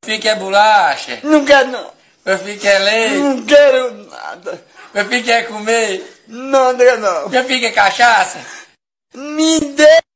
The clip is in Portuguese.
filho quer bolacha? Não quero não. Meu filho quer leite? Não quero nada. Meu filho quer comer? Nada não. Meu filho quer cachaça? Me dê.